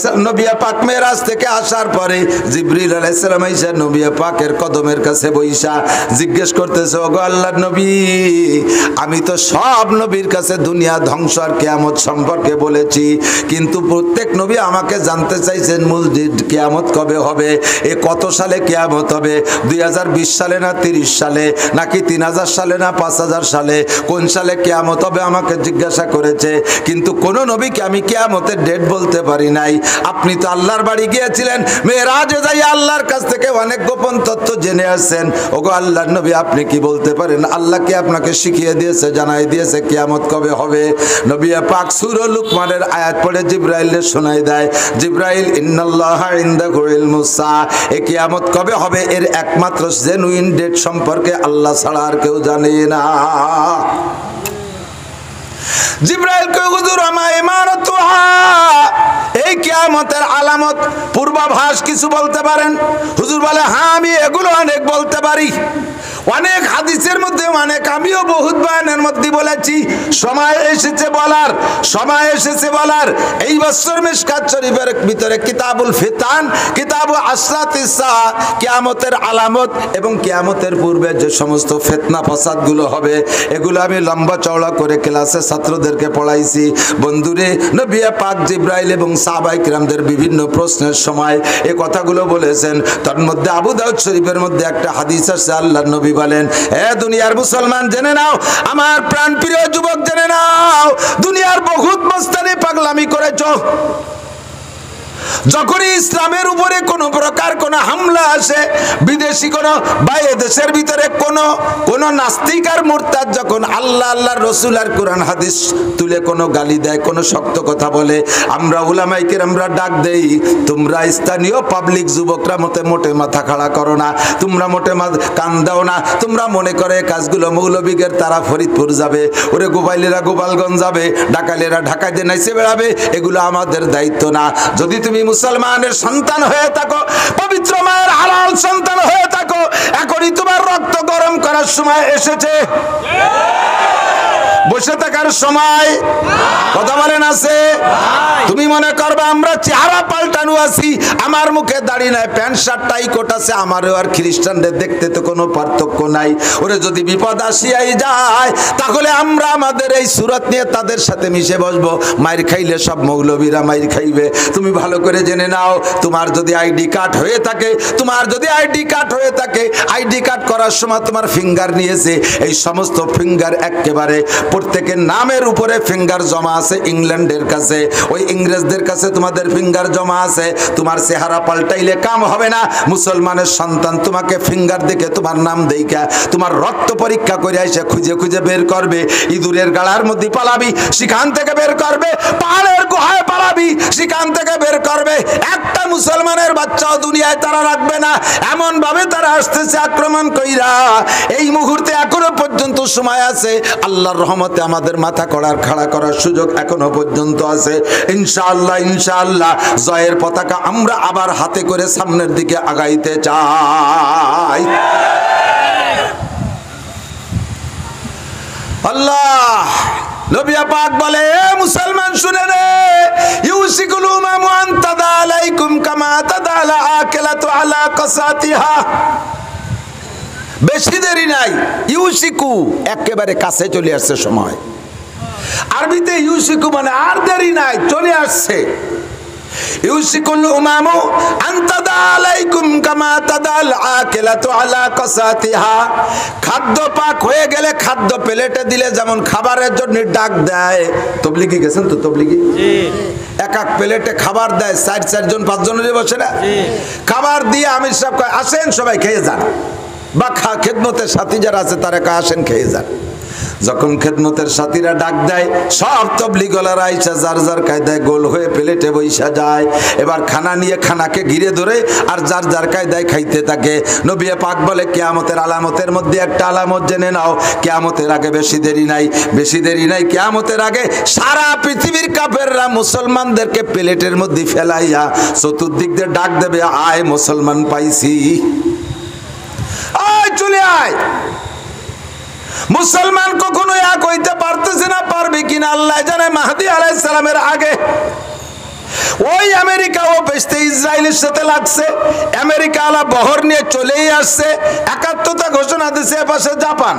নবী পাক মেরাজ থেকে আসার পরে জিবরিল আলাইহিস সালাম আইসা নবী পাকের কদমের কাছে বইসা জিজ্ঞেস করতেছে, ওগো আল্লাহর নবী, আমি তো সব নবীর কাছে দুনিয়া ধ্বংস আর কিয়ামত সম্পর্কে বলেছি, কিন্তু প্রত্যেক নবী আমাকে জানতে চাইছেন মূল কিয়ামত কবে হবে, এ কত সালে কিয়ামত হবে, 2020 সালে না 30 সালে নাকি 3000 সালে না 5000 সালে, কোন সালে কিয়ামত হবে আমাকে জিজ্ঞাসা করেছে, কিন্তু কোন নবীকে আমি কিয়ামতের ডেট বলতে পারি নাই। আপনি তো আল্লাহর বাড়ি গিয়েছিলেন, মেরাজে যাই আল্লাহর কাছ থেকে অনেক গোপন তথ্য জেনে আসছেন, ওগো আল্লাহর নবী আপনি কি বলতে পারেন, আল্লাহ কি আপনাকে শিখিয়ে দিয়েছে, জানাই দিয়েছে কিয়ামত কবে হবে? নবী পাক সূরা লুকমানের আয়াত পড়ে জিবরাইলের শোনায় দেয়, জিবরাইল ইন্নাল্লাহা ইনদাহু ইলমুস সাআ, এই কিয়ামত কবে হবে এর একমাত্র জেনুইন ডেট সম্পর্কে আল্লাহ ছাড়া আর কেউ জানে না। জিবরাইল কয়, হুজুর আমা ইমারাতুহা, এই কিয়ামতের আলামত পূর্বাভাস কিছু বলতে পারেন? হুজুর বলে, হ্যাঁ আমি এগুলো অনেক বলতে পারি, অনেক হাদিসের মধ্যে অনেক, আমিও বহুত বয়ানের মধ্যে বলেছি, সময় এসেছে বলার, সময় এসেছে বলার। এই বছর মিশকাত শরীফের ভিতরে কিতাবুল ফিতান, কিতাবু আসরাতিস সাআ, কিয়ামতের আলামত এবং কিয়ামতের পূর্বে যে সমস্ত ফিতনা ফাসাদগুলো হবে এগুলো আমি লম্বা চওড়া করে ক্লাসে ছাত্রদেরকে পড়াইছি। বন্ধুরে, নবী পাক জিবরাইল এবং সাহাবায়ে কিরামদের বিভিন্ন প্রশ্নের সময় এই কথাগুলো বলেছেন। তার মধ্যে আবু দাউদ শরীফের মধ্যে একটা হাদিস আছে, আল্লাহর নবী বলেন, হে দুনিয়ার মুসলমান জেনে নাও, আমার প্রাণপ্রিয় যুবক জেনে নাও, দুনিয়ার বহুত মস্তানি পাগলামি করেছো, যখনই ইসলামের উপরে কোনো প্রকার কোনো হামলা আসে, বিদেশি কোনো বাইরে দেশের ভিতরে কোনো নাস্তিক আর মুরতাদ যখন আল্লাহ আল্লাহর রাসূল আর কোরআন হাদিস তুলে কোনো গালি দেয়, কোনো শক্ত কথা বলে, আমরা উলামায়ে কেরামরা ডাক দেই, তোমরা স্থানীয় পাবলিক যুবকরা মোটে মাথা খাড়া করো না, তোমরা মোটে কান দাও না, তোমরা মনে করে কাজগুলো মৌলবীদের তারা ফরিদপুর যাবে, ওরে গোপাইলেরা গোপালগঞ্জ যাবে, ঢাকাইলেরা ঢাকাইতে নাইছে বেড়াবে, এগুলো আমাদের দায়িত্ব না। যদি তুমি মুসলমানের সন্তান হয়ে থাকো, পবিত্র মায়ের হালাল সন্তান হয়ে থাকো, এখনই তোমার রক্ত গরম করার সময় এসেছে, বসে থাকার সময় কথা বলেন আছে? তুমি মনে করবে আমরা চেহারা পাল্টানো আছি, আমার মুখে দাড়ি নাই, প্যান্ট শার্ট টাই কোট আছে, আমারও আর খ্রিস্টানদের দেখতে তো কোনো পার্থক্য নাই। ওরে যদি বিপদ আসিয়াই যায় তাহলে আমরা আমাদের এই সুরত নিয়ে তাদের সাথে মিশে বসবো, মাইর খাইলে সব মৌলবীরা মাইর খাইবে। তুমি ভালো করে জেনে নাও, তোমার যদি আইডি কার্ড হয়ে থাকে, আইডি কার্ড করার সময় তোমার ফিঙ্গার নিয়েছে, এই সমস্ত ফিঙ্গার একেবারে প্রত্যেকের নামের উপরে ফিঙ্গার জমা আছে ইংল্যান্ডের কাছে, ওই ইংরেজদের কাছে তোমাদের ফিঙ্গার জমা আছে। তোমার চেহারা পাল্টাইলে কাম হবে না। মুসলমানের সন্তান তোমাকে ফিঙ্গার দেখে তোমার নাম দেইকা তোমার রক্ত পরীক্ষা করে এসে খুঁজে বের করবে, ইঁদুরের গাড়ার মধ্যে পালাবি সেখান থেকে বের করবে, পাহাড়ের গুহায় পালাবি সেখান থেকে বের করবে। একটা মুসলমানের বাচ্চাও দুনিয়ায় তারা রাখবে না, এমন ভাবে তারা আসতেছে আক্রমণ কইরা। এই মুহূর্তে এখনো পর্যন্ত সময় আছে, আল্লাহর রহমতে আমাদের মাথা খাড়া করার সুযোগ এখনো পর্যন্ত আছে। ইনশাআল্লাহ জয়ের পতাকা আমরা আবার হাতে করে সামনের দিকে আগাইতে চাই। আল্লাহ নবী পাক বলে, মুসলমান শুনে রে, ইউসিকুল উমামু আন তাদা আলাইকুম কামা তাদালা আকিলাতু আলা কাসাতিহা। বেশি দেরি নাই, ইউসিকু একেবারে কাছে চলে আসছে সময়। আরবিতে ইউসিকু মানে আর দেরি নাই, চলে আসছে। ইউসিকুল উমামু আন তাদা আলাইকুম কামা তাদাল আকিলাতু আলা কাসাতিহা। খাদ্য পাক হয়ে গেলে খাদ্য প্লেটে দিলে যেমন খাবারের জন্য ডাক দেয়, তবলিগি গেছেন তো? তবলিগি জি, এক প্লেটে খাবার দেয়, 4 জন 5 জনের বসে না, খাবার দিয়ে আমির সাহেব কয় আসেন সবাই খেয়ে যান, বা খেদমতের সাথী যারা আছে তারা কয় আসেন খেয়ে যান। যখন খেদমতের সাথীরা ডাক দেয়, সব তবলিগলারা আইসা যার যার কায়দায় গোল হয়ে প্লেটে বইসা যায়। এবার খানা নিয়ে খানাকে ঘিরে ধরে আর যার যার কায়দায় খাইতে থাকে। নবী পাক বলে, কিয়ামতের আলামতের মধ্যে একটা আলামত জেনে নাও, কিয়ামতের আগে বেশি দেরি নাই, কিয়ামতের আগে সারা পৃথিবীর কাফেররা মুসলমানদেরকে প্লেটের মধ্যে ফেলাইয়া চতুর্দিক দিয়ে ডাক দেবে, আয় মুসলমান পাইছি, আয় চলে আয়। মুসলমান কখনো এক হইতে পারতেছে না, পারবে কিনা আল্লাহ জানে। মাহদী আলাইহিস সালামের আগে ওই আমেরিকা ও বেচতে ইসরায়েলের সাথে লাগছে, আমেরিকা আলা বহর নিয়ে চলেই আসছে, একাত্মতা ঘোষণা দিছে। পাশে জাপান,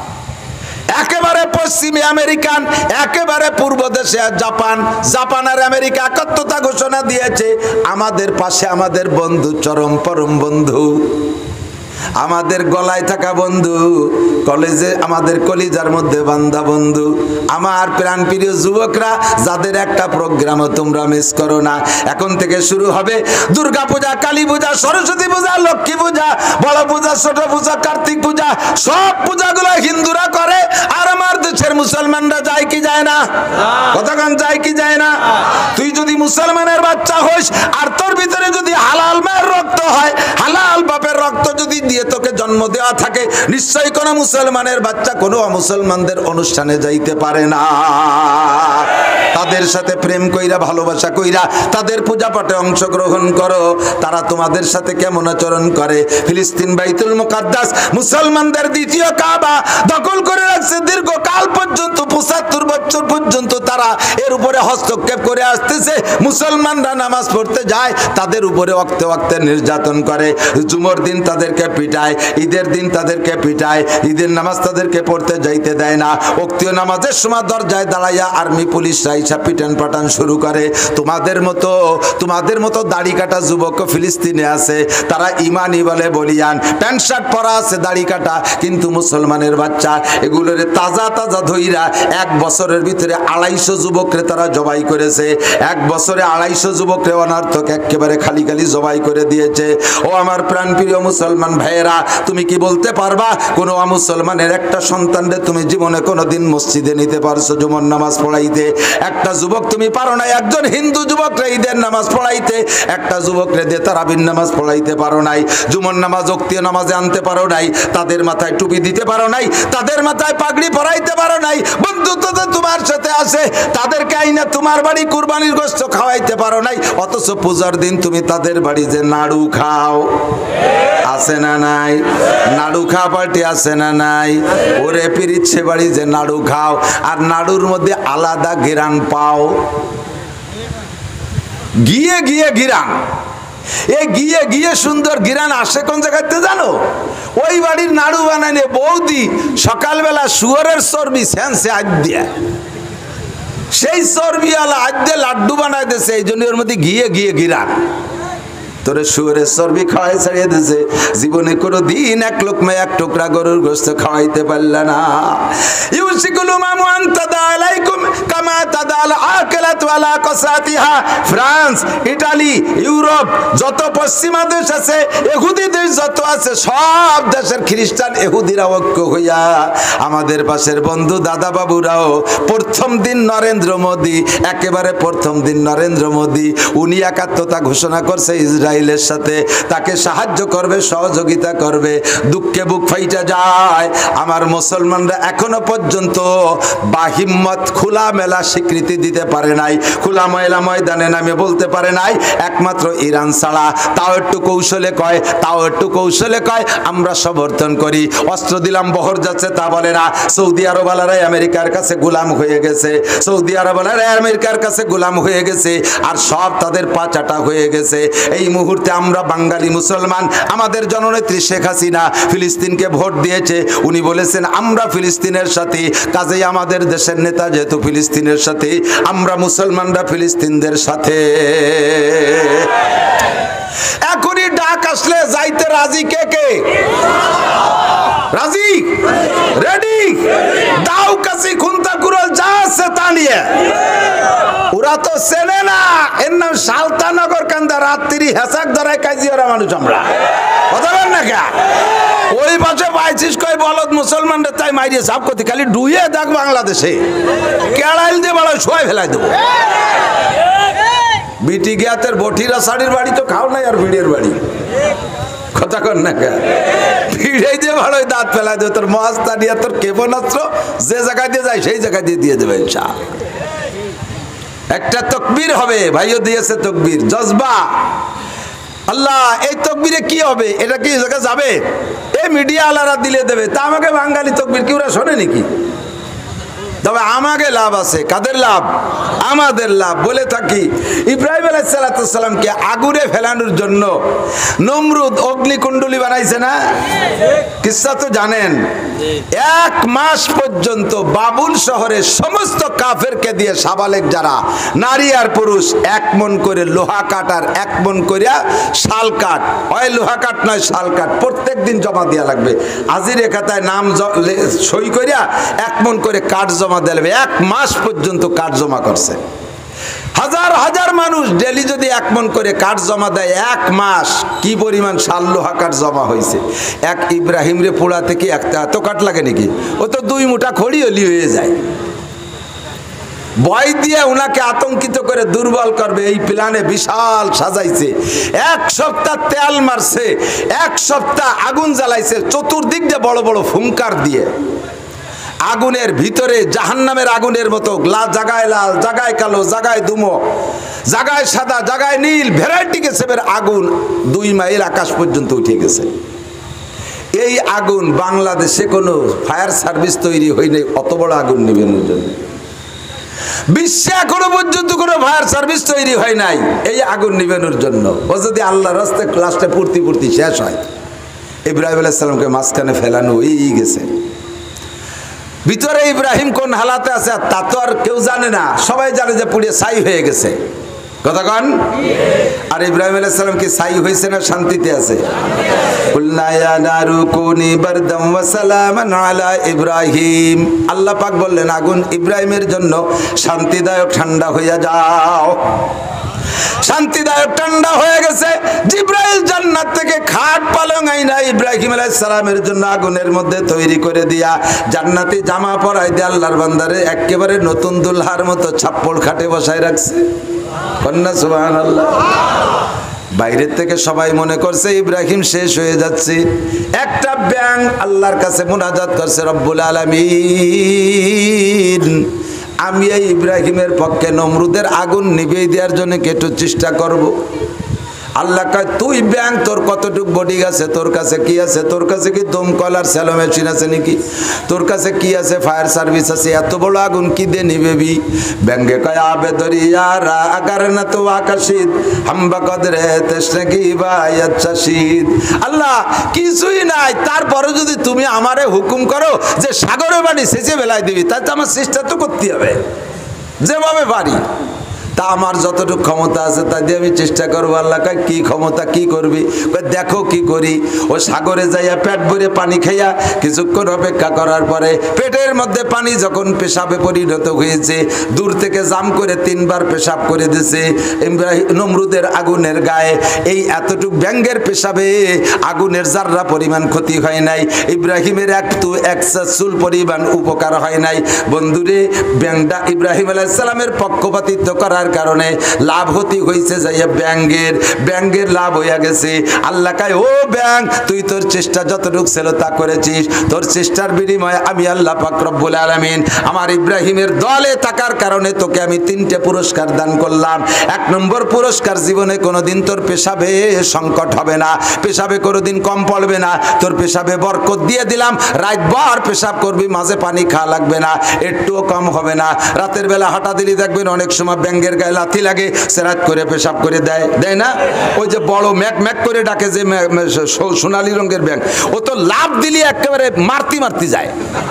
একেবারে পশ্চিমে আমেরিকান, একেবারে পূর্ব দেশে জাপান, জাপান আর আমেরিকা একাত্মতা ঘোষণা দিয়েছে। আমাদের পাশে আমাদের বন্ধু, চরম পরম বন্ধু, আমাদের গলায় থাকা বন্ধু, কলেজে আমাদের কলিজার মধ্যে বান্ধা বন্ধু, আমার প্রাণ প্রিয় যুবকরা, যাদের একটা প্রোগ্রামও তোমরা মিস করো না। এখন থেকে শুরু হবে দুর্গা পূজা, কালী পূজা, সরস্বতী পূজা, লক্ষ্মী পূজা, বড় পূজা, ছোট পূজা, কার্তিক পূজা, সব পূজাগুলো হিন্দুরা করে। আর আমার দেশের মুসলমানরা যায় কি যায় না? কতক্ষণ যায় কি যায় না? তুই যদি মুসলমানের বাচ্চা হইস আর তোর ভিতরে যদি হালাল মায়ের রক্ত হয়, হালাল বাপের রক্ত যদি দিয়ে তোকে জন্ম দেওয়া থাকে, নিশ্চয়ই কোনো মুসলমানের বাচ্চা কোনো অমুসলমানদের অনুষ্ঠানে যাইতে পারে না। তাদের সাথে প্রেম কইরা, ভালোবাসা কইরা তাদের পূজা পাঠে অংশগ্রহণ করো। তারা তোমাদের সাথে কেমন আচরণ করে? ফিলিস্তিন বাইতুল মুকাদ্দাস মুসলমানদের দ্বিতীয় কাবা দখল করে রাখছে দীর্ঘকাল পর্যন্ত, 75 বছর পর্যন্ত তারা এর উপরে হস্তক্ষেপ করে আসতেছে। মুসলমানরা নামাজ পড়তে যায়, তাদের উপরে ওয়াক্তে ওয়াক্তে নির্যাতন করে। জুমার দিন তাদেরকে পিটায়, ঈদের দিন তাদেরকে পিটায়, ঈদের নামাজ তাদেরকে পড়তে যাইতে দেয় না। ওক্তীয় নামাজের সময় দরজায় দাঁড়াইয়া আর্মি পুলিশরা ইসা পিটান পাটান শুরু করে। তোমাদের মতো দাড়ি কাটা যুবক ফিলিস্তিনে আছে, তারা ইমানি বলে বলিয়ান, প্যান্ট শার্ট পরা আছে, দাড়ি কাটা, কিন্তু মুসলমানের বাচ্চা এগুলোর তাজা তাজা ধইরা 1 বছরের ভিতরে 250 যুবকরে তারা জবাই করেছে। 1 বছরে 250 যুবকরে অনার্থক একেবারে খালি খালি জবাই করে দিয়েছে। ও আমার প্রাণ প্রিয় মুসলমান ভাইয়েরা, তুমি কি বলতে পারবা কোন মুসলমানের একটা সন্তানরে তুমি জীবনে কোনোদিন মসজিদে নিতে পারছো জুমার নামাজ পড়াইতে? একটা যুবক তুমি পারো নাই, একজন হিন্দু যুবকরে ঈদের নামাজ পড়াইতে, একটা যুবকরে দিয়ে তারাবির নামাজ পড়াইতে পারো নাই, জুমার নামাজ ওক্তীয় নামাজে আনতে পারো নাই, তাদের মাথায় টুপি দিতে পারো নাই, তাদের মাথায় পাগড়ি পরাইতে পারো নাই। বন্ধুত্ব তো তোমার সাথে আছে, তাদেরকে আইনা তোমার বাড়ি কুরবানির গোশত খাওয়াইতে পারো নাই, অথচ পূজার দিন তুমি তাদের বাড়ি যে নাড়ু খাও, আছে না নাই? নাড়ু খাওয়া পার্টি আছে না নাই? ওরে পিরিচ্ছে বাড়ি যে নাড়ু খাও, আর নাড়ুর মধ্যে আলাদা ঘিরান পাও, গিয়ে গিয়ে ঘিরান। এই গিয়ে গিয়ে সুন্দর ঘিরান আসে কোন জায়গাতে জানো? ওই বাড়ির নাড়ু বানাইলে বৌদি সকালবেলা শুয়োরের চর্বি সেন্সে আজ দিয়া, সেই চর্বিওয়ালা আজ দিয়ে লাড্ডু বানাই দিয়েছে, এই জন্য ওর মধ্যে গিয়ে গিয়ে ঘিরান। তোরে শুয়োরের চর্বি খাওয়াই ছাড়িয়ে দিয়েছে, জীবনে কোনো দিন 1 লোকমা 1 টুকরা গরুর গোশত খাওয়াইতে পারল না। ইউসিকুল উমামু আন তাদা আলাইকুম কামা তাদা আল আকিলাতু আলা কাসাতিহা। ফ্রান্স, ইটালি, ইউরোপ যত পশ্চিমা দেশ আছে, ইহুদি দেশ যত আছে, সব দেশের খ্রিস্টান ইহুদিরা ঐক্য হইয়া আমাদের পাশের বন্ধু দাদা বাবুরাও প্রথম দিন নরেন্দ্র মোদী, একেবারে প্রথম দিন নরেন্দ্র মোদী উনি একাত্মতা ঘোষণা করছে ইসরায়েলের সাথে, তাকে সাহায্য করবে, সহযোগিতা করবে। দুঃখে বুক ফাইটা যায়, আমার মুসলমানরা এখনো পর্যন্ত বাহিম্মত খোলা মেলা স্বীকৃতি দিতে পারে নাই, খোলা মেলা ময়দানে নামে বলতে পারে নাই, একমাত্র ইরান ছাড়া। তাও একটু কৌশলে কয় আমরা সমর্থন করি, অস্ত্র দিলাম বহর যাচ্ছে তা বলে না। সৌদি আরবালারাই আমেরিকার কাছে গোলাম হয়ে গেছে, সৌদি আরবালারাই আমেরিকার কাছে গোলাম হয়ে গেছে, আর সব তাদের পাচাটা হয়ে গেছে। এই মুহূর্তে আমরা বাঙালি মুসলমান, আমাদের জননেত্রী শেখ হাসিনা ফিলিস্তিনকে ভোট দিয়েছে, উনি বলেছেন আমরা ফিলিস্তিনের সাথে, কাজেই আমাদের দেশের নেতা যেহেতু ফিলিস্তিনের সাথে, আমরা মুসলমানরা ফিলিস্তিনদের সাথে। এখনই ডাক আসলে যাইতে রাজি কে কে? রাজি? রেডি? দাও কাছে খুন্তা কুরল যা আছে তা নিয়ে। ওরা তো চেনে না, এর নাম সালতানগর কান্দা, রাত্রি হেসাক ধরায় কাজিয়ারা মানুষ আমরা, কথা বল না কে? ওই পাশে পাইছিস কই বলদ মুসলমানরা তাই মাইরিয়ে সাপ করতে, খালি ডুইয়ে দেখ বাংলাদেশে কেড়াইল দিয়ে বলো শোয় ফেলাই দেবো। বিটি গিয়াতের বটিরা শাড়ির বাড়ি তো খাও নাই, আর ভিড়ের বাড়ি কথা কর না কে? ভিড়ে দিয়ে ভালো দাঁত ফেলাই দেবে, তোর মহাস্তা নিয়ে তোর ক্ষেপণাস্ত্র যে জায়গায় দিয়ে যায় সেই জায়গায় দিয়ে দেবে ইনশাআল্লাহ। একটা তকবীর হবে, ভাইও দিয়েছে তকবীর, জজবা। আল্লাহ, এই তকবীরে কি হবে? এটা কি জায়গা যাবে? এই মিডিয়া আলারা দিলে দেবে, তা আমাকে বাঙালি তকবীর কি ওরা শোনে নাকি? তবে আমাকে লাভ আছে। কাদের লাভ? আমাদের লাভ। বলে থাকি ইব্রাহিম আলাইহিস সালামকে আগুনে ফেলানোর জন্য নমরুদ অগ্নিকুণ্ডলী বানাইছে না? কিসসা তো জানেন। 1 মাস পর্যন্ত বাবুল শহরের সমস্ত কাফেরকে দিয়ে সাবালেক যারা নারী আর পুরুষ 1 মণ করে লোহা কাঠ আর 1 মণ করিয়া শাল কাঠ, হয় লোহা কাঠ নয় শাল কাঠ, প্রত্যেক দিন জমা দেওয়া লাগবে। আজিরে খাতায় নাম সই করিয়া 1 মণ করে কাঠ জমা দেবে। 1 মাস পর্যন্ত কাঠ জমা করছে। হাজার হাজার মানুষ ডেলি যদি 1 মণ করে কাঠ জমা দেয়, 1 মাস কি পরিমাণ শাল লোহা কাঠ জমা হয়েছে। এক ইব্রাহিম রে পোড়াতে কি একটা এত কাঠ লাগে নাকি? ও তো 2 মুঠা খড়ি হলি হয়ে যায়। ভয় দিয়ে উনাকে আতঙ্কিত করে দুর্বল করবে এই প্ল্যানে বিশাল সাজাইছে। 1 সপ্তাহ তেল মারছে, 1 সপ্তাহ আগুন জ্বালাইছে, চতুর্দিক দিয়ে বড় বড় ফুঙ্কার দিয়ে। আগুনের ভিতরে জাহান্নামের আগুনের মতো জাগায় লাল, জাগায় কালো, জাগায় ধুমো, জাগায় সাদা, জাগায় নীল, ভ্যারাইটি কিসমের আগুন 2 মাইল আকাশ পর্যন্ত উঠে গেছে। এই আগুন বাংলাদেশে কোনো ফায়ার সার্ভিস তৈরি হয়নি অত বড় আগুন নিবানোর জন্য। বিশ্বে এখনো পর্যন্ত কোনো ফায়ার সার্ভিস তৈরি হয় নাই এই আগুন নিবানোর জন্য। ও যদি আল্লাহর রাস্তায় ক্লাসটা পূর্তি শেষ হয়, ইব্রাহিম আলাইহিস সালামকে মাঝখানে ফেলানো হয়েই গেছে। ভিতরে ইব্রাহিম কোন হালাতে আছে তা তো আর কেউ জানে না, সবাই জানে যে পুড়ে ছাই হয়ে গেছে। কথা কন? আর ইব্রাহিম আলাইহিস সালাম কি ছাই হয়েছে না শান্তিতে আছে? কুলনা ইয়া নারু কুনি বারদাম ওয়া সালামান আলা ইব্রাহিম। আল্লাহ পাক বললেন আগুন ইব্রাহিমের জন্য শান্তিদায়ক ঠান্ডা হইয়া যাও। শান্তিদায়ক ঠান্ডা হয়ে গেছে। জিব্রাইল জান্নাত থেকে খাট পালং আইনা ইব্রাহিম আলাইহিস সালামের জন্য আগুনের মধ্যে তৈরি করে দিয়া জান্নাতি জামা পরাই দিয়ে আল্লাহর বান্দারে একেবারে নতুন দুলহার মতো ছাপ্পল খাটে বসায় রাখছে। কন্যা সুবহানাল্লাহ। বাইরের থেকে সবাই মনে করছে ইব্রাহিম শেষ হয়ে যাচ্ছে। একটা ব্যাঙ আল্লাহর কাছে মুনাজাত করছে, রব্বুল আলামিন আমি এই ইব্রাহিমের পক্ষে নমরুদের আগুন নিভিয়ে দেওয়ার জন্য একটু চেষ্টা করব। আল্লাহ কয় তুই ব্যাং, তোর কতটুক বডি আছে, তোর কাছে কি আছে? তোর কাছে কি দমকল আর স্যালো মেশিন আছে নাকি? তোর কাছে কি আছে? ফায়ার সার্ভিস আছে? এত বড় আগুন কি দিয়ে নিবেবি? ব্যাঙ্গে কয় আবে দরিয়ারা আগার না তো আকাশিদ হাম্বা কদরে তেসনে কি ভাই আচ্ছা শীত। আল্লাহ কিছুই নাই, তারপরে যদি তুমি আমারে হুকুম করো যে সাগরে বাড়ি সেচে বেলায় দিবি, তাই তো আমার চেষ্টা তো করতে হবে যেভাবে পারি। তা আমার যতটুকু ক্ষমতা আছে তা দিয়ে আমি চেষ্টা করবো। আল্লাহ কয় কি ক্ষমতা, কি করবি? দেখো কি করি। ও সাগরে যাইয়া পেট ভরে পানি খাইয়া কিছুক্ষণ অপেক্ষা করার পরে পেটের মধ্যে পানি যখন পেশাবে পরিণত হয়েছে, দূর থেকে জাম করে 3 বার পেশাব করে দিছে নমরুদের আগুনের গায়ে। এই এতটুক ব্যাঙ্গের পেশাবে আগুনের জাররা পরিমাণ ক্ষতি হয় নাই, ইব্রাহিমের একটু চুল পরিমাণ উপকার হয় নাই। বন্ধুরে, ব্যাংটা ইব্রাহিম আলাইহিস সালামের পক্ষপাতিত্ব করার কারণে লাভ হতে হয়েছে যাইয়া ব্যাঙ্গের লাভ হইয়া গেছে। আল্লাহ কয় ও ব্যাং, তুই তোর চেষ্টা যতটুকু ছিল তা করেছিস, তোর চেষ্টার বিনিময়ে আমি আল্লাহ পাক রব্বুল আলামিন আমার ইব্রাহিমের দলে থাকার কারণে তোকে আমি 3টে পুরস্কার দান করলাম। 1 নম্বর পুরস্কার, জীবনে কোনোদিন তোর পেশাবে সংকট হবে না, পেশাবে কোনোদিন কম পড়বে না, তোর পেশাবে বরকত দিয়ে দিলাম। রাতভর পেশাব করবি, মাঝে পানি খাওয়া লাগবে না, একটুও কম হবে না। রাতের বেলা হাঁটা দিলি দেখবেন অনেক সময় ব্যাঙ্গের গায়ে লাথি লাগে, সেরাত করে পেশাব করে দেয় না? ওই যে বড় ম্যাক ম্যাক করে ডাকে যে সোনালী রঙের ব্যাঙ, ও তো লাভ দিলি একেবারে মারতি যায়,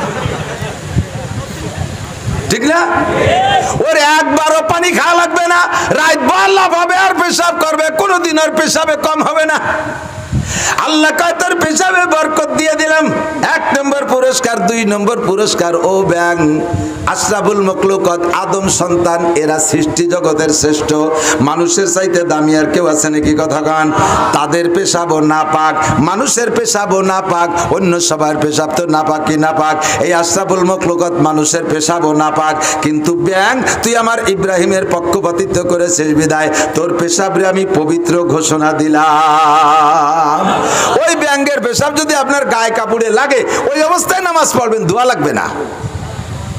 ঠিক না? ওর একবারও পানি খাওয়া লাগবে না, রাতভর লাভ হবে আর পেশাব করবে, কোনোদিন আর পেশাবে কম হবে না। আল্লাহ কয় তোর পেশাবে বরকত দিয়ে দিলাম। 1 নম্বর পুরস্কার। 2 নম্বর পুরস্কার, ও ব্যাং আশরাফুল মখলুকাত, আদম সন্তান, এরা সৃষ্টি জগতের শ্রেষ্ঠ, মানুষের চাইতে দামি আর কেউ আছে নাকি? কথা গান। তাদের পেশাবও না পাক, মানুষের পেশাবও না পাক, অন্য সবার পেশাব তো না পাক কি না পাক। এই আশরাফুল মখলুকাত মানুষের পেশাবও না পাক, কিন্তু ব্যাং তুই আমার ইব্রাহিমের পক্ষপাতিত্ব করেছিস বিদায় তোর পেশাবরে আমি পবিত্র ঘোষণা দিলাম। ওই ব্যাঙ্গের পেশাব যদি আপনার গায়ে কাপড়ে লাগে, ওই অবস্থায় নামাজ পড়বেন, দোয়া লাগবে না।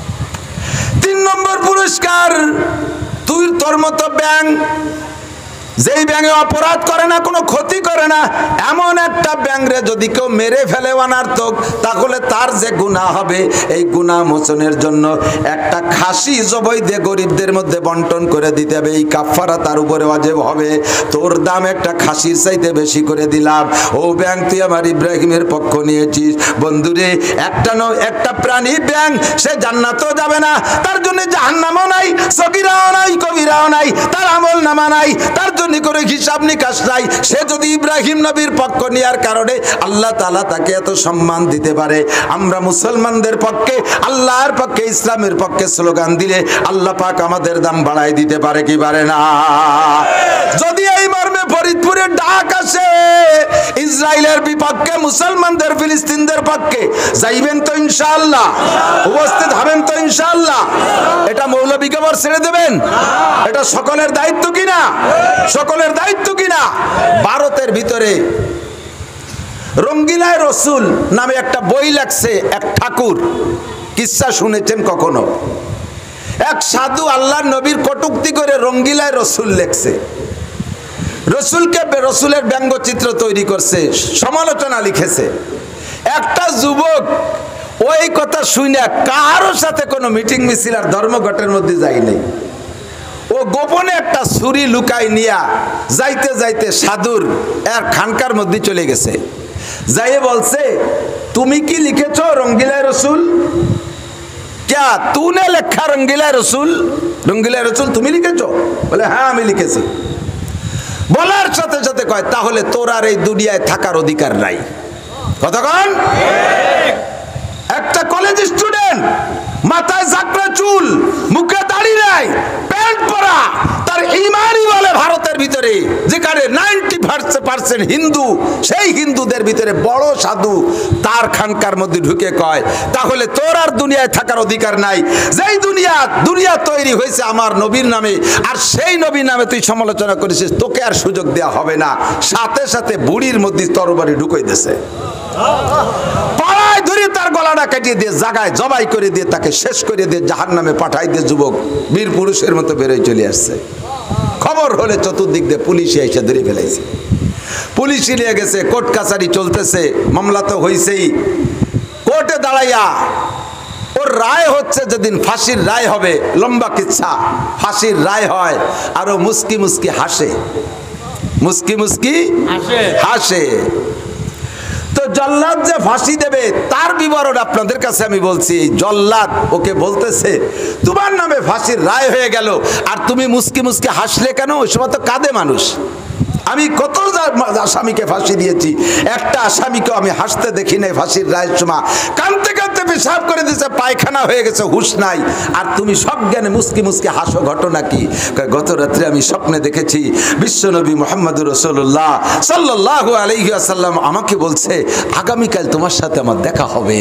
3 নম্বর পুরস্কার, তুই তোর মতো ব্যাং যেই ব্যাঙে অপরাধ করে না, কোনো ক্ষতি করে না, এমন একটা ব্যাঙরে যদি কেউ মেরে ফেলে অনার্থক, তাহলে তার যে গুনাহ হবে, এই গুনাহ মোচনের জন্য একটা খাসি জবাই দিয়ে গরিবদের মধ্যে বন্টন করে দিতে হবে। এই কাফারা তার উপরে ওয়াজিব হবে। তোর দাম একটা খাসির চাইতে বেশি করে দিলাম, ও ব্যাঙ তুই আমার ইব্রাহিমের পক্ষ নিয়েছিস। বন্ধুরে, একটা প্রাণী ব্যাঙ, সে জান্নাতও যাবে না, তার জন্য জাহান্নামও নাই, সগীরাও নাই, কবিরাও নাই, তার আমল নামা নাই, তার করে হিসাব নিকাশ নাই। সে যদি ইব্রাহিম নবীর পক্ষ নেওয়ার কারণে আল্লাহ তাআলা তাকে এত সম্মান দিতে পারে, আমরা মুসলমানদের পক্ষে, আল্লাহর পক্ষে, ইসলামের পক্ষে স্লোগান দিলে আল্লাহ পাক আমাদের দাম বাড়াই দিতে পারে কি পারে না? যদি এই মর্মে ফরিদপুরে ডাক আসে ইসরায়েলের বিপক্ষে, মুসলমানদের ফিলিস্তিনদের পক্ষে, যাইবেন তো ইনশাআল্লাহ? উপস্থিত হবেন তো ইনশাআল্লাহ? এটা মৌলবীকে বর ছেড়ে দেবেন? এটা সকলের দায়িত্ব কিনা? সকলের দায়িত্ব কিনা? ভারতের ভিতরে রঙ্গিলায় রসুল নামে একটা বই লেখছে এক ঠাকুর, কিসসা শুনেছেন কখনো? এক সাধু আল্লাহর নবীর কটূক্তি করে রঙ্গিলায় রসুল লেখছে, রসুলকে, রসুলের ব্যঙ্গচিত্র তৈরি করছে, সমালোচনা লিখেছে। একটা যুবক ওই কথা শুনে কারোর সাথে কোনো মিটিং মিছিল আর ধর্মঘটের মধ্যে যায় নাই, ও গোপনে একটা ছুরি লুকাই নিয়া যাইতে যাইতে সাধুর এর খানকার মধ্যে চলে গেছে। যাইয়ে বলছে, তুমি কি লিখেছ রঙ্গিলায় রসুল? क्या तूने लिखा रंगीला रसूल? रंगीला रसूल তুমি লিখেছো? বলে হ্যাঁ আমি লিখেছি। বলার সাথে সাথে কয়, তাহলে তোর আর এই দুনিয়ায় থাকার অধিকার নাই। কতক্ষণ? একটা কলেজ স্টুডেন্ট, মাথায় ঝাঁকড়া চুল, মুখে দাড়ি নাই, প্যান্ট পরা, তার ইমানই বলে ভারতের ভিতরে যেখানে 90% হিন্দু, সেই হিন্দুদের ভিতরে বড় সাধু, তার খানকার মধ্যে ঢুকে কয়, তাহলে তোর আর দুনিয়ায় থাকার অধিকার নাই। যেই দুনিয়া তৈরি হয়েছে আমার নবীর নামে, আর সেই নবীর নামে তুই সমালোচনা করেছিস, তোকে আর সুযোগ দেওয়া হবে না। সাথে সাথে বুড়ির মধ্যে তরবারি ঢুকাই দিয়েছে, পাড়ায় ধরে তার গলাটা কেটে দিয়ে জায়গায় জবাই করে দিয়ে তাকে শেষ করে দিয়ে জাহান্নামে পাঠাই দিয়ে যুবক বীর পুরুষের মতো বেরোয় চলে আসছে। খবর হলে চতুর্দিক দিয়ে পুলিশে এসে ধরে ফেলাইছে, পুলিশই নিয়ে গেছে, কোর্ট কাছারি চলতেছে, মামলা তো হয়েছেই। কোর্টে দাঁড়াইয়া ওর রায় হচ্ছে, যেদিন ফাঁসির রায় হবে, লম্বা কিচ্ছা, ফাঁসির রায় হয়, আরো মুস্কি মুস্কি হাসে, মুস্কি মুস্কি হাসে। তো জল্লাদ যে ফাঁসি দেবে তার বিবরণ আপনাদের কাছে আমি বলছি। জল্লাদ ওকে বলতেছে, তোমার নামে ফাঁসির রায় হয়ে গেল, আর তুমি মুস্কি মুস্কি হাসলে কেন? ওই সময় তো কাঁদে মানুষ। আমি কত আসামিকে ফাঁসি দিয়েছি, একটা আসামিকে আমি হাসতে দেখি নাই ফাঁসির রায়ের সময়। কাঁদতে কাঁদতে পেশাব করে দিয়েছে, পায়খানা হয়ে গেছে, হুঁশ নাই, আর তুমি সব জ্ঞানে মুস্কি মুস্কি হাসো। ঘটনা কি? গত রাত্রে আমি স্বপ্নে দেখেছি বিশ্বনবী মুহাম্মদুর রাসূলুল্লাহ সাল্লাল্লাহু আলাইহি ওয়াসাল্লাম আমাকে বলছে, আগামীকাল তোমার সাথে আমার দেখা হবে।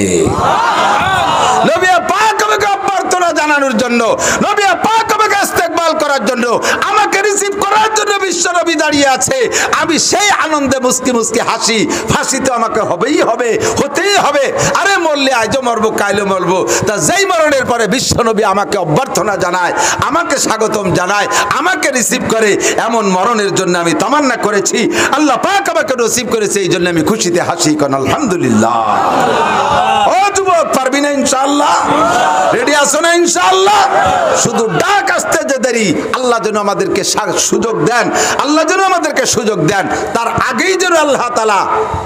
নবী পাক আমাকে অভ্যর্থনা জানানোর জন্য, নবী পাক আমাকে ইস্তেকবাল করার জন্য, আমাকে রিসিভ করার জন্য বিশ্বনবী দাঁড়িয়ে আছে। আমি সেই আনন্দে মুস্কি মুস্কি হাসি। ফাঁসি তো আমাকে হবেই হবে, হতেই হবে। আরে মরলে আজও মরবো, কাইলে মরবো। তা যেই মরণের পরে বিশ্বনবী আমাকে অভ্যর্থনা জানায়, আমাকে স্বাগতম জানায়, আমাকে রিসিভ করে, এমন মরণের জন্য আমি তামান্না করেছি। আল্লাহ পাক আমাকে নসিব করেছে, এই জন্য আমি খুশিতে হাসি। কোন আলহামদুলিল্লাহ। ও যুবক, পারবি না ইনশাআল্লাহ? রেডি আছো না ইনশাআল্লাহ? শুধু ডাক আসতে যে দেরি, আল্লাহ যেন আমাদেরকে সুযোগ দেন, আল্লাহ যেন আমাদেরকে সুযোগ দেন, তার আগেই যেন আল্লাহ তাআলা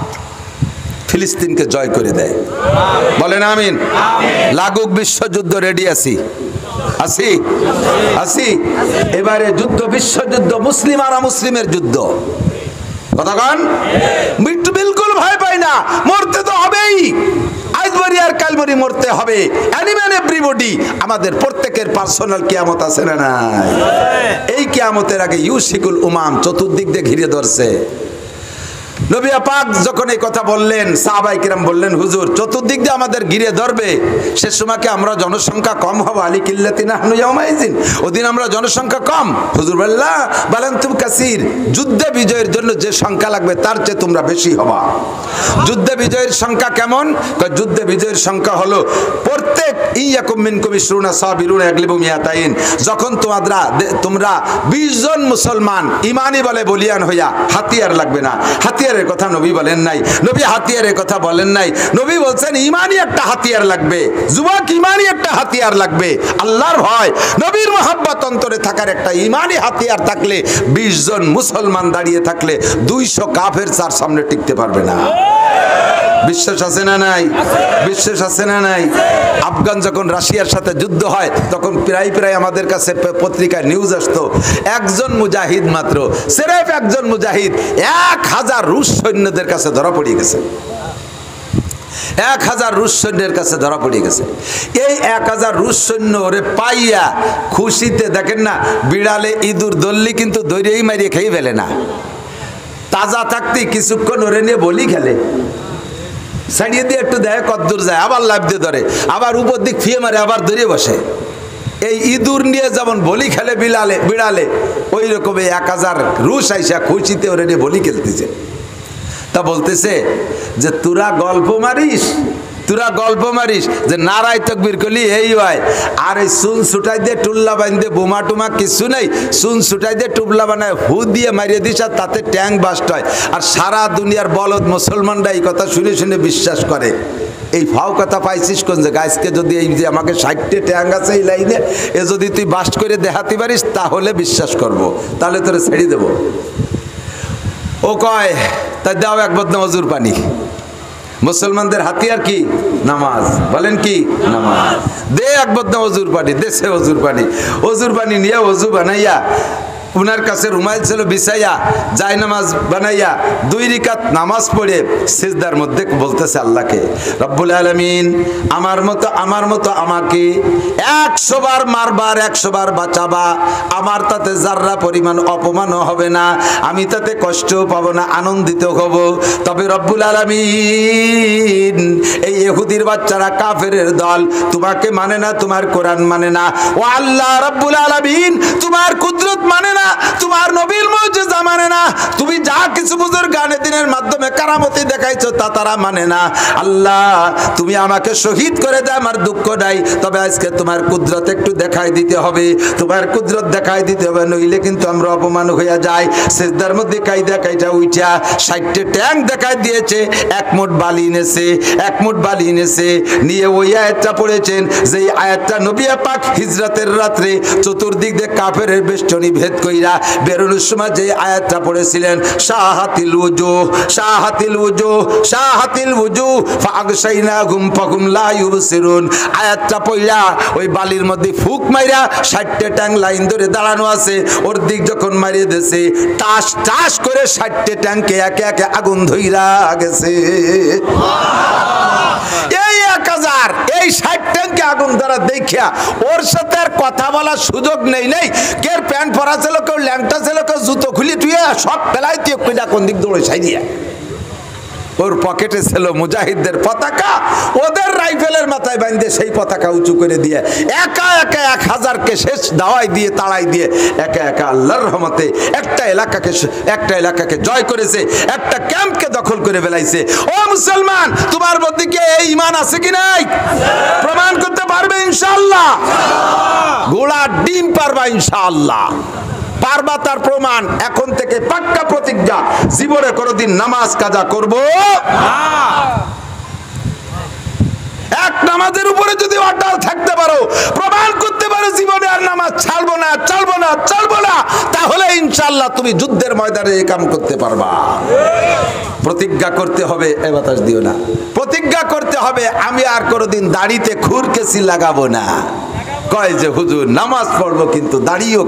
ফিলিস্তিনকে জয় করে দেয়। বলেন আমিন। লাগুক বিশ্বযুদ্ধ, রেডি আছি, আসি আসি। এবারে যুদ্ধ, বিশ্বযুদ্ধ, মুসলিম আর মুসলিমের যুদ্ধ। কতক্ষণ? মৃত্যু বিলকুল ভয় পাই না, মরতে তো হবেই। আজবারি আর কালবারি মরতে হবে। Animal everybody. আমাদের প্রত্যেকের পার্সোনাল কিয়ামত আছে না নাই? এই কিয়ামতের আগে ইউসিকুল উমাম চতুর্দিক দিয়ে ঘিরে ধরছে। নবী পাক যখন এই কথা বললেন, সাহাবায়ে কিরাম বললেন, হুজুর চতুর্দিক দিয়ে আমাদের ঘিরে ধরবে, সে সময়কে আমরা জনসংখ্যা কম হব, আলী কিল্লাতিনা হানু ইয়াউমাইজিন, ওদিন আমরা জনসংখ্যা কম। হুজুর বলেন তুম কাসির, যুদ্ধে বিজয়ের জন্য যে সংখ্যা লাগবে তার চেয়ে তোমরা বেশি হবা। যুদ্ধে বিজয়ের সংখ্যা কেমন? যুদ্ধে বিজয়ের সংখ্যা হলো প্রত্যেক ইয়াকুম মিনকুম ইশরুনা সাবিরুনা ইয়াগলিবু মিয়াতাইন, যখন তোমরা 20 জন মুসলমান ইমানি বলে বলিয়ান হইয়া, হাতিয়ার লাগবে না। হাতিয়ারের কথা নবী বলেন নাই, নবী হাতিয়ারের কথা বলেন নাই, নবী বলছেন ইমানি একটা হাতিয়ার লাগবে, যুবক ইমানি একটা হাতিয়ার লাগবে, আল্লাহর ভয় নবীর মহব্বত অন্তরে থাকার একটা ইমানি হাতিয়ার থাকলে 20 জন মুসলমান দাঁড়িয়ে থাকলে 200 কাফের তার সামনে টিকতে পারবে না। বিশ্বাস আছে না নাই? বিশ্বাস আছে না নাই? আফগান যখন রাশিয়ার সাথে যুদ্ধ হয় তখন প্রায় আমাদের কাছে পত্রিকায় নিউজ আসতো, একজন মুজাহিদ মাত্র, সিরেফ একজন মুজাহিদ 1000 রুশ সৈন্যদের কাছে ধরা পড়ে গেছে। 1000 রুশ সৈন্যের কাছে ধরা পড়ে গেছে। এই 1000 রুশ সৈন্য ওরে পাইয়া খুশিতে, দেখেন না বিড়ালে ইঁদুর দল্লি কিন্তু দৈরেই মারিয়ে খেয়ে ফেলে না, তাজা থাকতেই কিছুক্ষণ ওরে নিয়ে বলি খেলে, ছাড়িয়ে দিয়ে একটু দেয় কদ্দূর যায়, আবার লাভ দিয়ে ধরে, আবার উপর দিক ফিয়ে মারে, আবার ধরিয়ে বসে। এই ইঁদুর নিয়ে যেমন বলি খেলে বিড়ালে, ওই রকম 1000 রুশ আইসা খুশিতে ওরে নিয়ে বলি খেলতেছে। তা বলতেছে যে তোরা গল্প মারিস যে নারায় তকবীর করলি এই হয়, আর এই সুন ছুটাই দিয়ে টুল্লা বাঁধে বোমা টুমা কিছু নেই, সুন ছুটাই দিয়ে টুবলা বানায় হু দিয়ে মারিয়ে দিস, আর তাতে ট্যাঙ্ক বাস্ট হয়, আর সারা দুনিয়ার বলদ মুসলমানরা এই কথা শুনে শুনে বিশ্বাস করে। এই ফাও কথা পাইছিস কোন যে গাছকে যদি এই যে আমাকে 60টে ট্যাঙ্ক আছে এই লাইনে, এ যদি তুই বাস্ট করে দেখাতে পারিস তাহলে বিশ্বাস করব, তাহলে তোরে ছেড়ে দেবো। ও কয় তাই দাও এক বদনা অজুর পানি। মুসলমানদের হাতিয়ার কি? নামাজ। বলেন কি? নামাজ। দে এক বদনা অজুর পানি, দেশে অজুর পানি নিয়ে অজু বানাইয়া উনার কাছে রুমাইল ছিল বিছাইয়া যায় নামাজ বানাইয়া 2 রাকাত নামাজ পড়ে সিজদার মধ্যে বলতেছে আল্লাহকে, রব্বুল আলামিন আমার মতো আমাকে 100 বার মারবার, 100 বার বাঁচাবা, আমার তাতে যাররা পরিমাণ অপমানও হবে না, আমি তাতে কষ্টও পাবো না, আনন্দিত হব। তবে রব্বুল আলামিন এই ইহুদির বাচ্চারা কাফেরের দল, তোমাকে মানে না, তোমার কোরআন মানে না, ও আল্লাহ রব্বুল আলামিন তোমার কুদরত মানে না, তোমার নবীর মুজিজা মানে না, তুমি যা কিছু বুজুর্গ গানে দিনের মাধ্যমে কারামতি দেখাইছো তা তারা মানে না। আল্লাহ তুমি আমাকে শহীদ করে দাও, আমার দুঃখ নাই, তবে আজকে তোমার কুদরত একটু দেখাই দিতে হবে, তোমার কুদরত দেখাই দিতে হবে, নইলে কিন্তু আমরা অপমান হইয়া যাই। সিজদার মধ্যে কাইটা উইটা 60টে ট্যাঙ্ক দেখাই দিয়েছে, 1 মুঠ বালি এনেছে, নিয়ে ওই আয়াতটা পড়েছেন, যে আয়াতটা নবী পাক হিজরতের রাত্রে চতুর্দিক দিয়ে কাফেরের বেষ্টনী ভেদ কইরা বেরোনোর সময় যে আয়াতটা পড়েছিলেন, শাহাতিল ওযু ফাগশাইনাহুম ফাহুম লা ইউবসিরুন, আয়াতটা পড়া ওই বালির মধ্যে ফুক মাইরা 60টে ট্যাঙ্ক লাইন ধরে দাঁড়ানো আছে, ওর দিক যখন মারিয়ে দিয়েছে টাস করে 60টে ট্যাঙ্কে একে একে আগুন ধইরা গেছে। এই 1000 এই 60 ট্যাঙ্কে আগুন ধরা দেখিয়া ওর সাথে আর কথা বলার সুযোগ নেই। কে প্যান্ট পরা ছিল, কেউ ল্যাংটা ছিল, কেউ জুতো খুলি তুই সব পেলাই তুই কইটা কোন দিক দৌড়ে ছাই দিয়া। ওর পকেটে ছিল মুজাহিদদের পতাকা, ওদের রাইফেলের মাথায় বাঁধে সেই পতাকা উঁচু করে দিয়ে একা 1000কে শেষ দাওয়াই দিয়ে তাড়াই দিয়ে একা আল্লাহর রহমতে একটা এলাকাকে জয় করেছে, একটা ক্যাম্পকে দখল করে ফেলাইছে। ও মুসলমান, তোমার মধ্যে কি এই ঈমান আছে কি নাই? প্রমাণ করতে পারবে ইনশাআল্লাহ? গোলা ডিম পারবা ইনশাআল্লাহ? পারবা, তার প্রমাণ এখন থেকে পাক্কা প্রতিজ্ঞা, জীবনে কোনোদিন নামাজ কাজা করব না। এক নামাজের উপরে যদি অটল থাকতে পারো, প্রমাণ করতে পারো জীবনে আর নামাজ ছাড়বো না, তাহলে ইনশাআল্লাহ তুমি যুদ্ধের ময়দানে এই কাম করতে পারবা। প্রতিজ্ঞা করতে হবে, এ বাতাস দিও না, প্রতিজ্ঞা করতে হবে আমি আর কোনোদিন দাড়িতে খুরকেসি লাগাবো না। কয় যে হুজুর নামাজ পড়বো কিন্তু দাড়িও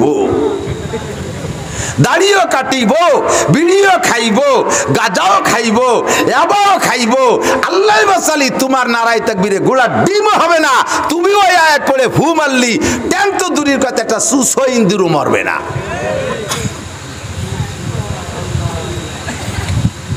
কাটিব, বিড়িও খাইব, গাজাও খাইব, এবাও খাইব, আল্লাহ বাসালি, তোমার নারায় তাকবীরে গোড়া ডিম হবে না। তুমি ওই আয়াত পড়ে ফু মারলি, ট্যাঙ্ক তো দূরের কথা, একটা সুসো ইন্দুরও মরবে না।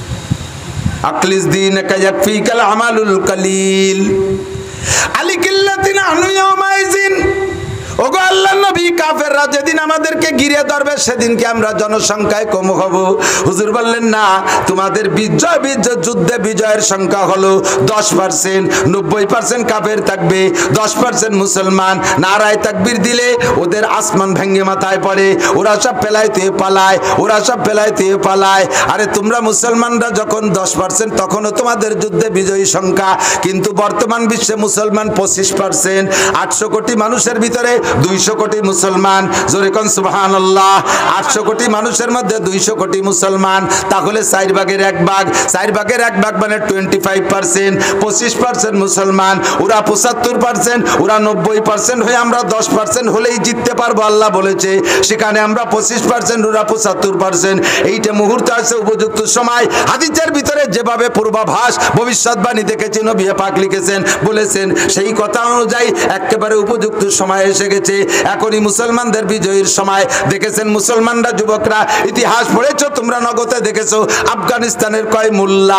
আখলিস দীনাকা ইয়াকফিকাল আমালুল কালিল আলিকিল্লাতিনা আনু ইয়াউমাইজিন। ওগো আল্লাহর নবী, কাফেররা যেদিন আমাদেরকে ঘিরে ধরবে সেদিনকে আমরা জনসংখ্যায় কম হব। হুজুর বললেন না, তোমাদের যুদ্ধে বিজয়ের সংখ্যা হলো 10%, 90% কাফের থাকবে, 10% মুসলমান। নারায়ে তাকবীর দিলে ওদের আসমান ভেঙে মাথায় পড়ে, ওরা সব পেলাইতে পালায়, ওরা সব পেলাইতে পালায়। আরে তোমরা মুসলমানরা যখন 10% তখনও তোমাদের যুদ্ধে বিজয়ী সংখ্যা, কিন্তু বর্তমান বিশ্বে মুসলমান 25%। 800 কোটি মানুষের ভিতরে 200 কোটি মুসলমান। জোরে কোন সুবহানাল্লাহ। 800 কোটি মানুষের মধ্যে 200 কোটি মুসলমান, তাহলে 4 ভাগের 1 ভাগ, 4 ভাগের 1 ভাগ মানে 25%। 25% মুসলমান, ওরা 75%, ওরা 90% হয়ে আমরা 10% হলেই জিততে পারবো আল্লাহ বলেছে। সেখানে আমরা 25%, ওরা 75%। এইটা মুহূর্ত আছে উপযুক্ত সময়। হাদিসের ভিতরে যেভাবে পূর্বাভাস ভবিষ্যৎবাণী দেখেছেন, নবী পাক লিখেছেন, বলেছেন, সেই কথা অনুযায়ী একেবারে উপযুক্ত সময় এসে গেছে। এখনই মুসলমানদের বিজয়ের সময়। দেখেছেন মুসলমানরা, যুবকরা, ইতিহাস পড়েছো তোমরা, নগদে দেখেছো আফগানিস্তানের কয় মোল্লা,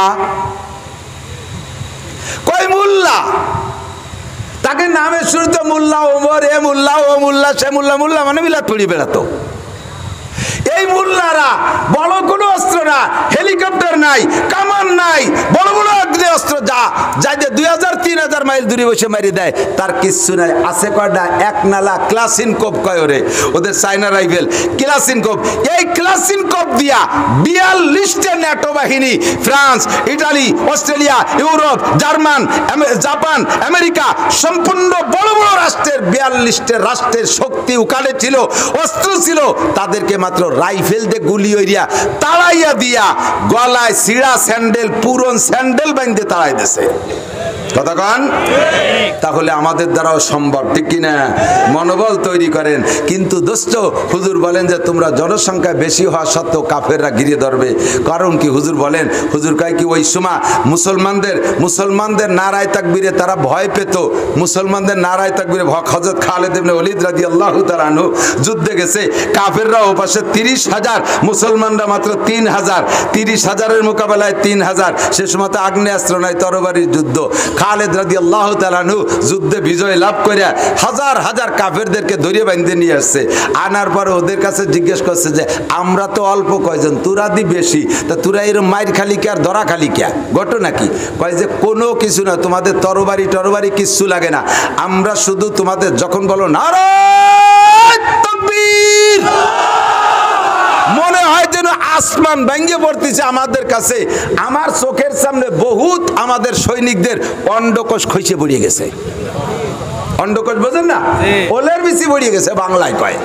তাকে নামের শুরুতে মোল্লা ওমর, এ মোল্লা, ও মোল্লা, সে মোল্লা, মোল্লা মানে মিলাদ পড়ি বেড়াতো। এই মোল্লারা বড় কোনো অস্ত্র না, হেলিকপ্টার নাই, কামান নাই, বড় বড় অগ্নি অস্ত্র যাইতে 2000-3000 মাইল দূরে বসে মারি দেয়, তার কিচ্ছু নাই। আছে কয়টা? এক নালা ক্লাসিনকোভ কয় ওরে, ওদের চায়না রাইফেল ক্লাসিনকোভ। এই ক্লাসিনকোভ দিয়া 42টা ন্যাটো বাহিনী, France, Italy, Australia, Europe, German, Japan, America, সম্পূর্ণ বড় বড় রাষ্ট্রের 42টা রাষ্ট্রের শক্তি উকালে ছিল, অস্ত্র ছিল, তাদেরকে মাত্র রাইফেল দিয়ে গুলি হইয়া তাড়াইয়া দিয়া গলায় সিড়া স্যান্ডেল, পুরন স্যান্ডেল বাঁধতে তাড়াই দিছে। কথা কন? তাহলে আমাদের দ্বারাও সম্ভব, ঠিক কিনা? মনোবল তৈরি করেন। কিন্তু দোস্ত, হুজুর বলেন যে তোমরা জনসংখ্যা বেশি হওয়া সত্ত্বেও কাফেররা ঘিরে ধরবে। কারণ কি? হুজুর বলেন, হুজুর কয় কি ওই সময় মুসলমানদের নারায়ে তাকবীরে তারা ভয় পেত। মুসলমানদের নারায়ে তাকবীরে হযরত খালিদ ইবনে ওলীদ রাদিয়াল্লাহু তাআলা আনহু যুদ্ধে গেছে, কাফেররা ওপাশে 30,000, মুসলমানরা মাত্র 3,000। 30,000-এর মোকাবেলায় 3,000। সে সময় তো আগ্নেয়াস্ত্র নাই, তরবারির যুদ্ধ। খালিদ রাদিয়াল্লাহু তাআলা আনহু যুদ্ধে বিজয় লাভ করে হাজার হাজার কাফেরদেরকে ধরে বাইন্ধে নিয়ে আসছে। আনার পর ওদের কাছে জিজ্ঞেস করছে যে আমরা তো অল্প কয়জন, তোরা দি বেশি, তা তোরা এরকম মাইর খালি কে আর ধরা খালি কে? ঘটনা কি? কয় যে কোনো কিছু না, তোমাদের তরবারি কিচ্ছু লাগে না, আমরা শুধু তোমাদের যখন বলো নারায়ে তাকবীর, মনে হয় যেন আসমান ভেঙে পড়তেছে আমাদের কাছে। আমার চোখের সামনে বহুত আমাদের সৈনিকদের অন্ডকোষ খসে পড়িয়ে গেছে। অন্ডকোষ বোঝেন না? ওলের বেশি পড়িয়ে গেছে, বাংলায় কয়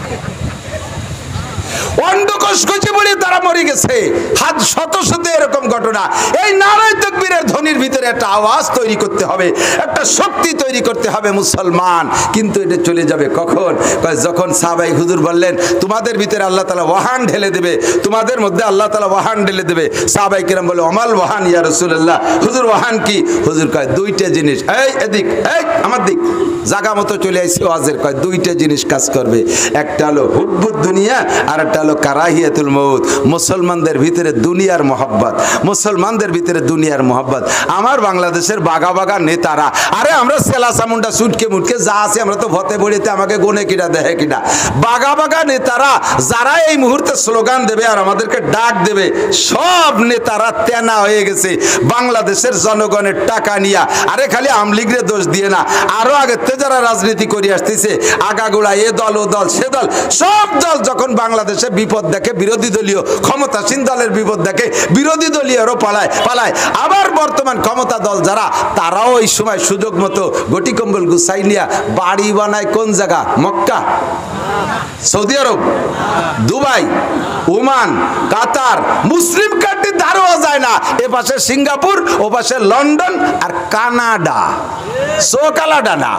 অন্ডকোষ খসে পড়ে তারা মরে গেছে। হাত শত শত এরকম ঘটনা। এই নারায়ে তাকবীরের ধ্বনির ভিতরে একটা আওয়াজ তৈরি করতে হবে, একটা শক্তি তৈরি করতে হবে মুসলমান। কিন্তু এটা চলে যাবে কখন? যখন সাহাবাই হুজুর বললেন তোমাদের ভিতরে আল্লাহ তাআলা ওয়াহান ঢেলে দেবে, তোমাদের মধ্যে আল্লাহ তাআলা ওয়াহান ঢেলে দেবে। সাহাবাই কিরাম বলে অমাল ওয়াহান ইয়া রাসূলুল্লাহ, হুজুর ওয়াহান কি? হুজুর কয় দুইটা জিনিস। এই এদিক, এই আমার দিক, জায়গা মতো চলে আইছে ওয়াজের। কয় দুইটা জিনিস কাজ করবে, একটা হলো হুব্বুদ দুনিয়া, আর একটা হলো কারাহিয়াতুল মউত। মুসলমানদের ভিতরে দুনিয়ার মহব্বত, মুসলমানদের ভিতরে দুনিয়ার মহব্বত। আমার বাংলাদেশের বাগা বাগা নেতারা, আরে আমরা সেলা চামুন্ডা সুটকে মুটকে যা আছে আমরা তো ভতে বড়িতে, আমাকে গোনে কিনা দেহে কিনা। বাগা বাগা নেতারা যারা এই মুহূর্তে স্লোগান দেবে আর আমাদেরকে ডাক দেবে, সব নেতারা তেনা হয়ে গেছে বাংলাদেশের জনগণের টাকা নিয়া। আরে খালি আমলিগরে দোষ দিয়ে না, আরো আগে যারা রাজনীতি করে আসতেছে আগাগোড়া, এ দল ও দল সে দল, সব দল যখন বাংলাদেশে বিপদ দেখে, বিরোধী দলীয় ক্ষমতাসীন দলের বিপদ দেখে, বিরোধী দলীয়রও পালায়। আবার বর্তমান ক্ষমতা দল যারা, তারাও এই সময় সুযোগ মতো গটি কম্বল গুছাই নিয়া বাড়ি বানায়। কোন জায়গা? Mecca, Saudi Arab, Dubai, Oman, Qatar, Muslim country দাঁড়াও যায় না। এ পাশে সিঙ্গাপুর, ও পাশে লন্ডন আর কানাডা। সোকালাডা না,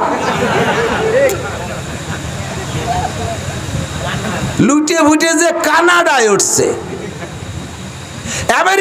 লুটে ফুটে যে কানাডায় উঠছে। আমেরিকা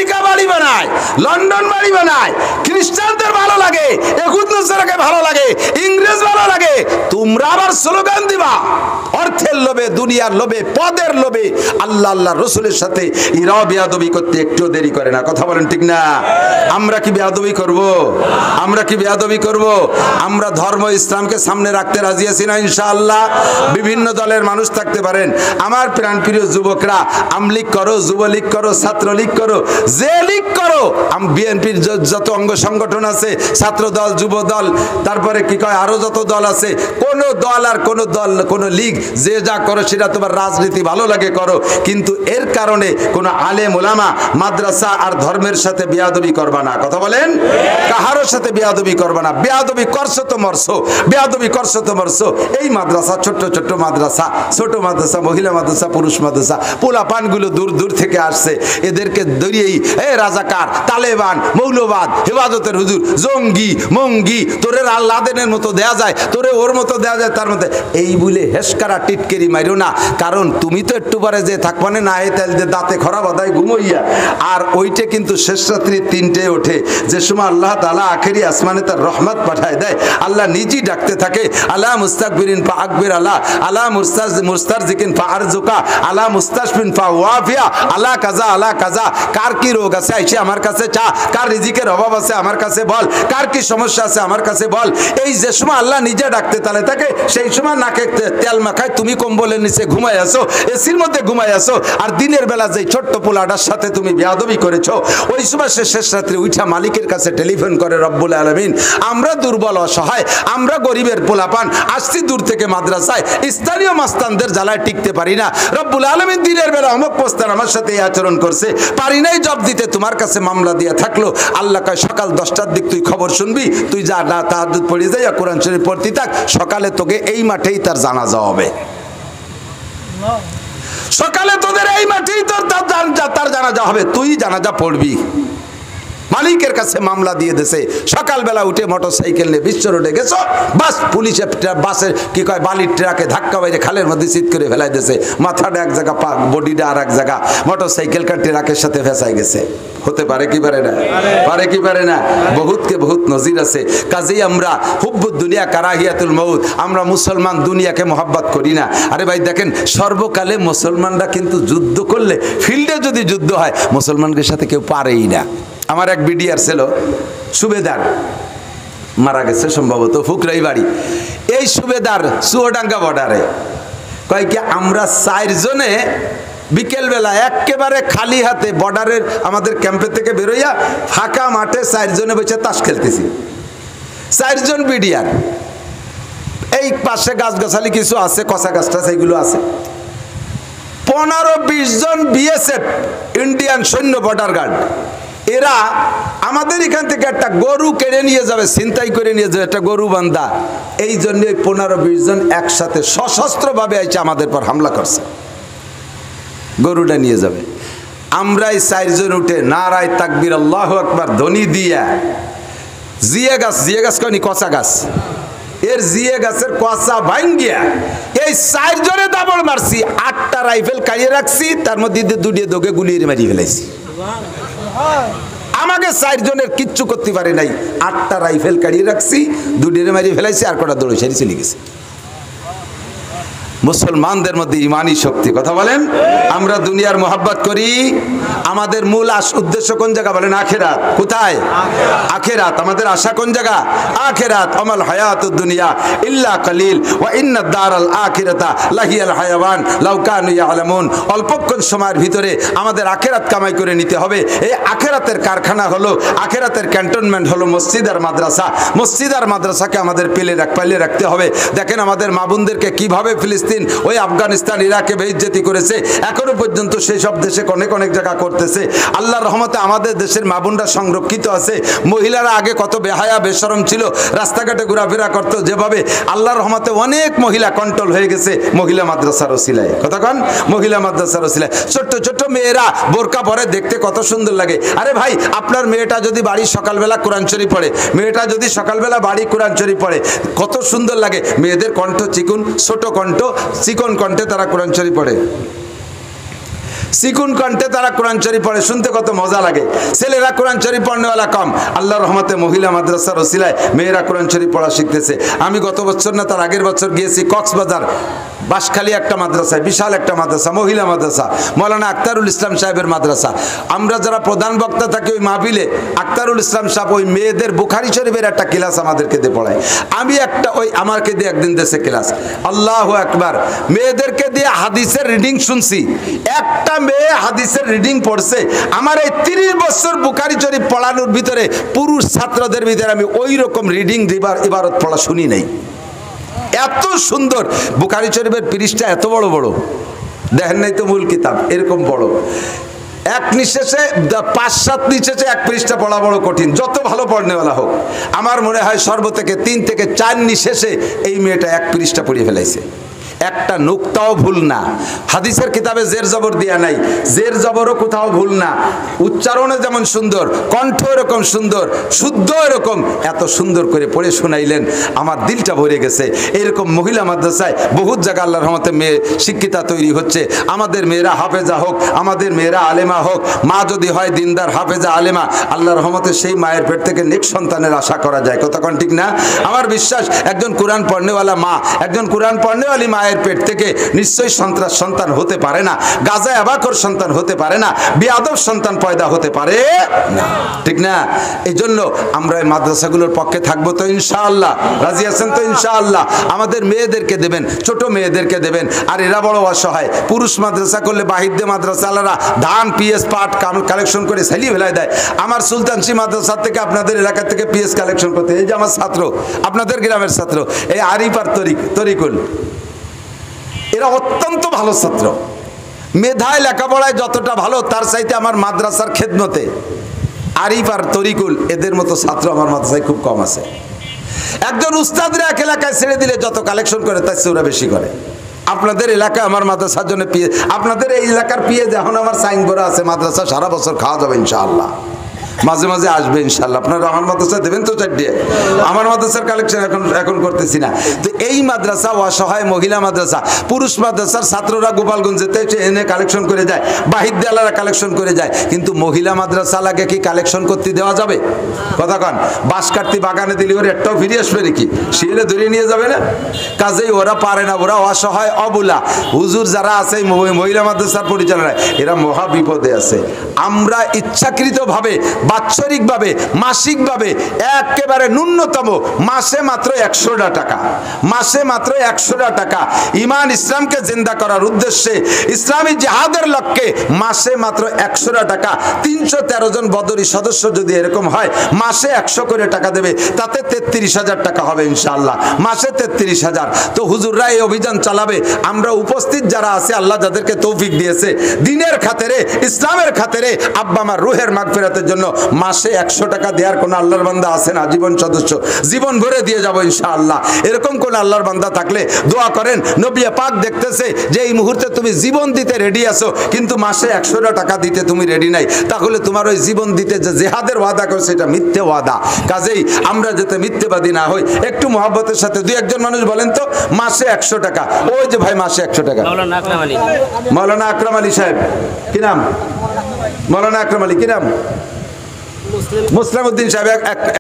আমেরিকা বাড়ি বানায়, লন্ডন বাড়ি বানায়, খ্রিস্টানদের ভালো লাগে, ইহুদ নাসারাকে ভালো লাগে, ইংরেজ ভালো লাগে, তোমরা আবার স্লোগান দিবা অর্থের লোভে, দুনিয়ার লোভে, পদের লোভে। আল্লাহ আল্লাহ রসুলের সাথে এরাও বেয়াদবি করতে একটু দেরি করে না। কথা বলেন ঠিক না? আমরা কি বেয়াদবি করব? আমরা কি বেয়াদবি করব? আমরা ধর্ম ইসলামকে সামনে রাখতে রাজি আছি না ইনশাআল্লাহ? বিভিন্ন দলের মানুষ থাকতে পারেন, আমার প্রাণপ্রিয় যুবকরা, আমলীগ করো, যুবলীগ করো, ছাত্রলীগ করো, যে লীগ করো, বিএনপির যত অঙ্গ সংগঠন আছে, ছাত্র দল, যুব দল, তারপরে কি কয় আরো যত দল আছে, কোন দল আর কোন দল, কোন লীগ, যে যা করো সেটা তোমার রাজনীতি ভালো লাগে করো, কিন্তু এর কারণে কোন আলেম ওলামা, মাদ্রাসা আর ধর্মের সাথে বেয়াদবি করবা না। কথা বলেন? কাহারোর সাথে বেয়াদবি করবা না। বেয়াদবি করছো তো মরছো, বেয়াদবি করছো তো মরছো। এই মাদ্রাসা, ছোট্ট ছোট্ট মাদ্রাসা, ছোট মাদ্রাসা, মহিলা মাদ্রাসা, পুরুষ মাদ্রাসা, পোলা পানগুলো দূর দূর থেকে আসছে, এদেরকে দরিয়েই রাজাকার, তালেবান, মৌলবাদ, হেফাজতের হুজুর, জঙ্গি, মঙ্গি, তোরে আল্লাদেনের মতো দেয়া যায়, তোরে ওর মতো দেয়া যায়, তার মধ্যে এই বলে হেসকারা টিটকেরি মাইরো না। কারণ তুমি তো একটু পরে যে থাকবানে না, এই তেল যে দাঁতে খরা বাদায় ঘুমইয়া, আর ওইটা কিন্তু শেষ রাত্রি 3টে ওঠে, যে সময় আল্লাহ তাআলা আখেরি আসমানে তার রহমত পাঠায় দেয়। আল্লাহ নিজেই ডাকতে থাকে, আলা মুস্তাকবিরিন ফা আকবির আলা, আলা মুস্তারজিকিন ফা আরজুকা, আলা মুস্তাশফিন ফা ওয়াফিয়া, আলা কাজা, আলা কাজা। কার কি রোগ আছে আইসে আমার কাছে চা, কার রিজিকের অভাব আছে আমার কাছে বল, কার কি সমস্যা আছে আমার কাছে বল। এই যে সময় আল্লাহ নিজে ডাকতে তালে থাকে, সেই সময় নাকে তেল মাখায় তুমি কম্বলের নিচে ঘুমাই আসো, এসির মধ্যে ঘুমাই আসো, আর দিনের বেলা যে ছোট্ট পোলাটার সাথে তুমি বেয়াদবি করেছো, ওই সময় সে শেষ রাত্রে উঠা মালিকের কাছে টেলিফোন করে, রব্বুল আলামিন আমরা দুর্বল অসহায়, আমরা গরিবের পোলাপান, আসছি দূর থেকে মাদ্রাসায়, স্থানীয় মাস্তানদের জ্বালায় টিকতে পারি না, রব্বুল আলামিন দিনের বেলা অমুক পোস্তান আমার সাথে এই আচরণ করছে, পারি নাই জব দিতে, তোমার কাছে মামলা দিয়ে থাকলো। আল্লাহ কয় সকাল 10টার দিক তুই খবর শুনবি, তুই যা না তাহাজ্জুদ পড়ে যাই, কোরআন শরীফ পড়তে থাক, সকালে তোকে এই মাঠেই তার জানাজা হবে। সকালে তোদের এই মাঠেই তোর তার জানাজা হবে, তুই জানাজা পড়বি। মালিকের কাছে মামলা দিয়ে দেছে, সকালবেলা উঠে মোটরসাইকেল নিয়ে বিশ্ব রোডে গেছো, বাস পুলিশে বাসের কি কয় বালির ট্রাকে ধাক্কা বাইরে খালের মধ্যে চিৎ করে ফেলাই দিয়েছে, মাথাটা এক জায়গা, বডিটা আর এক জায়গা, মোটরসাইকেলটা ট্রাকের সাথে ফেঁসাই গেছে। হতে পারে কি পারে না? পারে কি পারে না? বহুতকে বহুত নজির আছে। কাজেই আমরা হুব্বুদ দুনিয়া কারাহিয়াতুল মউত, আমরা মুসলমান দুনিয়াকে মহব্বত করি না। আরে ভাই দেখেন, সর্বকালে মুসলমানরা কিন্তু যুদ্ধ করলে, ফিল্ডে যদি যুদ্ধ হয়, মুসলমানদের সাথে কেউ পারেই না। আমার এক বিডিআর ছিল, সুবেদার, মারা গেছে সম্ভবত, ফুকরাই বাড়ি। এই সুবেদার চুয়াডাঙ্গা বর্ডারে কয় কি, আমরা 4 জনে বিকেলবেলা একেবারে খালি হাতে বর্ডারের আমাদের ক্যাম্পে থেকে বেরোইয়া ফাঁকা মাঠে 4 জনে বসে তাস খেলতেছি। 4 জন বিডিআর, এই পাশে গাছগাছালি কিছু আছে, কচা গাছটা সেগুলো আছে। 15-20 জন বিএসএফ, ইন্ডিয়ান সৈন্য বর্ডার গার্ড, এরা আমাদের এখান থেকে একটা গরু কেড়ে নিয়ে যাবে, ছিনতাই করে নিয়ে যাবে, একটা গরু বান্ধা। এই জন্য 15-20 জন একসাথে সশস্ত্রভাবে এসে আমাদের পর হামলা করছে, গরুটা নিয়ে যাবে। আমরাই 4 জন উঠে নারায়ে তাকবীর আল্লাহু আকবার ধ্বনি দিয়া জিয়া গাছ কয়নি, কচা গাছ, এর জিয়া গাছের কচা ভাঙ্গিয়া এই 4 জনে দাবড় মারছি। 8টা রাইফেল কাড়িয়ে রাখছি, তার মধ্যে 2টি দোগে গুলিয়ে মারিয়ে ফেলাইছি। আমাকে 4 জনের কিচ্ছু করতে পারে নাই, 8টা রাইফেল কাড়িয়ে রাখছি, 2টি মারিয়ে ফেলাইছি, আর কটা দৌড়ে সারি চলে গেছে। মুসলমানদের মধ্যে ইমানি শক্তি। কথা বলেন, আমরা দুনিয়ার মোহাব্বত করি, আমাদের মূল উদ্দেশ্য কোন জায়গা বলেন? আখেরাত। কোথায়? আখেরাত। আমাদের আশা কোন জায়গা? আখেরাত। আমাল হায়াতুদ দুনিয়া ইল্লা কালিল ওয়া ইন্নাদ দারাল আখিরাতা লাহিয়াল হায়াওয়ান লাউ কানু ইয়ালামুন। অল্পক্ষণ সময়ের ভিতরে আমাদের আখেরাত কামাই করে নিতে হবে। এই আখেরাতের কারখানা হলো, আখেরাতের ক্যান্টনমেন্ট হলো মসজিদ আর মাদ্রাসা। মসজিদ আর মাদ্রাসাকে আমাদের পেলে রাখতে হবে। দেখেন আমাদের মা বোনদেরকে কিভাবে ফিলিস্তিন, ওই আফগানিস্তান, ইরাকে বেইজ্জতি করেছে, এখনো পর্যন্ত সেই সব দেশে অনেক জায়গা করতেছে। আল্লাহর রহমতে আমাদের দেশের মা বোনরা সংরক্ষিত আছে। মহিলারা আগে কত বেহায়া বেশরম ছিল, রাস্তাঘাটে ঘোরাফেরা করতো যেভাবে, আল্লাহর রহমতে অনেক মহিলা কন্ট্রোল হয়ে গেছে মহিলা মাদ্রাসার ওসিলায়। কতক্ষণ? মহিলা মাদ্রাসার ওসিলায়। ছোট্ট ছোট্ট মেয়েরা বোরকা পরে দেখতে কত সুন্দর লাগে। আরে ভাই, আপনার মেয়েটা যদি বাড়ি সকালবেলা কোরআন শরীফ পড়ে, মেয়েটা যদি সকালবেলা বাড়ি কোরআন শরীফ পড়ে, কত সুন্দর লাগে। মেয়েদের কণ্ঠ চিকুন, ছোট কণ্ঠ, চিকন কণ্ঠে তারা কোরআন শরীফ পড়ে। সিকুন কণ্ঠে তারা কোরআন শরীফ পড়ে, শুনতে কত মজা লাগে। ছেলেরা কোরআন শরীফ পড়নেওয়ালা কম, আল্লাহর রহমতে মহিলা মাদ্রাসার ওসিলায় মেয়েরা কোরআন শরীফ পড়া শিখতেছে। আমি গত বছর না তার আগের বছর গিয়েছি কক্সবাজার বাঁশখালী একটা মাদ্রাসায়, বিশাল একটা মাদ্রাসা, মহিলা মাদ্রাসা, মৌলানা আক্তারুল ইসলাম সাহেবের মাদ্রাসা। আমরা যারা প্রধান বক্তা থাকি ওই মাহফিলে আক্তারুল ইসলাম সাহেব ওই মেয়েদের বুখারী শরীফের একটা ক্লাস আমাদেরকে দিয়ে পড়ায়। আমি একটা ওই আমাকে দিয়ে একদিন দেশে ক্লাস, আল্লাহু আকবার, মেয়েদেরকে দিয়ে হাদিসের রিডিং শুনছি। একটা মেয়ে হাদিসের রিডিং পড়ছে, আমার এই 30 বছর বুখারী শরীফ পড়ানোর ভিতরে পুরুষ ছাত্রদের ভিতরে আমি ওই রকম রিডিং ইবারত পড়া শুনি নাই। এত সুন্দর বুখারী শরীফের পৃষ্ঠা এত বড় বড়, দেখেন নাই তো মূল কিতাব এরকম বড়, এক নিঃশেষে 5-7 নিঃশেষে এক পৃষ্ঠা পড়া বড় কঠিন, যত ভালো পড়নেওয়ালা হোক। আমার মনে হয় সর্ব থেকে 3 থেকে 4 নিঃশেষে এই মেয়েটা এক পৃষ্ঠা পড়িয়ে ফেলাইছে, একটা নুক্তাও ভুল না। হাদিসের কিতাবে জের জবর দিয়া নাই, জের জবরও কোথাও ভুল না। উচ্চারণে যেমন সুন্দর, কণ্ঠ এরকম সুন্দর, শুদ্ধ এরকম, এত সুন্দর করে পড়ে শোনাইলেন, আমার দিলটা ভরে গেছে। এরকম মহিলা মাদ্রাসায় বহুত জায়গা আল্লাহর রহমতে মেয়ে শিক্ষিতা তৈরি হচ্ছে। আমাদের মেয়েরা হাফেজা হোক, আমাদের মেয়েরা আলেমা হোক, মা যদি হয় দিনদার হাফেজা আলেমা, আল্লাহর রহমতে সেই মায়ের পেট থেকে নেক সন্তানের আশা করা যায়। কতক্ষণ ঠিক না? আমার বিশ্বাস একজন কোরআন পড়নেওয়ালা মা, একজন কোরআন পড়নেওয়ালি মায়ের পেট থেকে নিশ্চয়ই সন্ত্রাস সন্তান হতে পারে না, গাজায় আবাকর সন্তান হতে পারে না, বেয়াদব সন্তান পয়দা হতে পারে না, ঠিক না? এই জন্য আমরা এই মাদ্রাসাগুলোর পক্ষে থাকবো তো ইনশাআল্লাহ, রাজি আছেন তো ইনশাআল্লাহ? আমাদের মেয়েদেরকে দেবেন, ছোট মেয়েদেরকে দেবেন। আর এরা বড় অসহায়, পুরুষ মাদ্রাসা করলে বাহিদ্দে মাদ্রাসাওয়ালারা ধান পিএস পাট কালেকশন করে সেলিয়ে ফেলায় দেয়। আমার সুলতানসি মাদ্রাসা থেকে আপনাদের এলাকা থেকে পিএস কালেকশন করতে, এই যে আমার ছাত্র, আপনাদের গ্রামের ছাত্র, এই আরিফ আর তরিকুল, এরা অত্যন্ত ভালো ছাত্র, মেধায় লেখাপড়ায় যতটা ভালো তার চাইতে আমার মাদ্রাসার খেদমতে আরিফ আর তরিকুল এদের মতো ছাত্র আমার মাদ্রাসায় খুব কম আছে। একজন উস্তাদরা এক এলাকায় ছেড়ে দিলে যত কালেকশন করে তার চেয়ে ওরা বেশি করে। আপনাদের এলাকায় আমার মাদ্রাসার জন্য পিএ, আপনাদের এই এলাকার পিএ এখন আমার সাইন করা আছে, মাদ্রাসা সারা বছর খাওয়া যাবে ইনশাআল্লাহ, মাঝে মাঝে আসবে ইনশাআল্লাহ। আপনারা আমার মাদ্রাসা দেবেন তো 4 আমার মাদ্রাসার কালেকশন এখন করতেছি না। তো এই মাদ্রাসা অসহায় মহিলা মাদ্রাসা, পুরুষ মাদ্রাসার ছাত্ররা গোপালগঞ্জেতে এনে কালেকশন করে যায়, বাহির দেয়ালারা কালেকশন করে যায়, কিন্তু মহিলা মাদ্রাসা লাগে কি কালেকশন করতে দেওয়া যাবে? কথা কন, বাঁশ কাটতি বাগানে দিলে ওর একটাও ফিরে আসবে নাকি? শিলে ধরিয়ে নিয়ে যাবে না? কাজেই ওরা পারে না, ওরা অসহায় অবলা। হুজুর যারা আছে মহিলা মাদ্রাসার পরিচালনায়, এরা মহা বিপদে আছে। আমরা ইচ্ছাকৃতভাবে বাৎসরিকভাবে মাসিকভাবে একেবারে ন্যূনতম মাসে মাত্র 100 টাকা, মাসে মাত্র 100 টাকা ইমান ইসলামকে জিন্দা করার উদ্দেশ্যে, ইসলামী জিহাদের লক্ষ্যে মাসে মাত্র 100 টাকা। 313 জন বদরি সদস্য যদি এরকম হয়, মাসে 100 করে টাকা দেবে, তাতে 33,000 টাকা হবে ইনশাআল্লাহ, মাসে 33,000। তো হুজুররা এই অভিযান চালাবে। আমরা উপস্থিত যারা আছে, আল্লাহ যাদেরকে তৌফিক দিয়েছে, দিনের খাতিরে ইসলামের খাতিরে আব্বা আমার রুহের মাগফিরাতের জন্য মাসে 100 টাকা দেওয়ার কোন আল্লাহর বান্দা আছে না? জীবন সদস্য জীবন ভরে দিয়ে যাব ইনশাআল্লাহ। এরকম কোন আল্লাহর বান্দা থাকলে দোয়া করেন, নবী পাক দেখতেছে যে এই মুহূর্তে তুমি জীবন দিতে রেডি আছো, কিন্তু মাসে 100 টাকা দিতে তুমি রেডি নাই, তাহলে তোমার ওই জীবন দিতে যে জিহাদের ওয়াদা করছে এটা মিথ্যে ওয়াদা। কাজেই আমরা যাতে মিথ্যেবাদী না হই, একটু মহব্বতের সাথে 2-1 মানুষ বলেন তো মাসে 100 টাকা। ওই যে ভাই মাসে 100 টাকা, মৌলানা আকরাম আলী সাহেব, কি নাম? মৌলানা আকরাম আলী, কি নাম? মুসলিম উদ্দিন সাহেব।